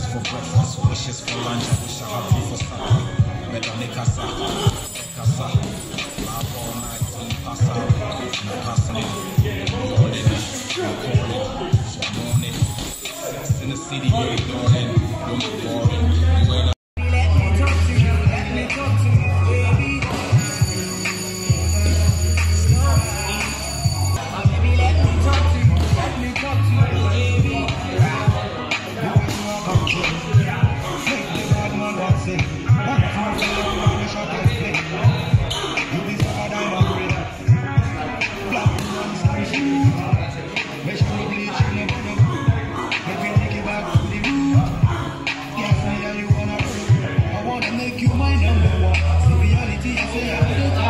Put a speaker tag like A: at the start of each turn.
A: for breakfast, wishes for lunch. I wish I had you for supper. Better make us up, laugh all night till you pass out. No passing, morning, calling, morning. Sex in the city, you're ignoring, don't be boring.
B: Let me talk to you, baby. Baby, let me talk to you, baby.
C: Make the bad man want sing. One time for the man, we shot and play. You deserve a diamond ring. Black man, sunshine. Make sure you bleach in the bottom. Make me take you back to the root. Yes, me and you wanna prove. I wanna make you my number one. So reality, I say I'm the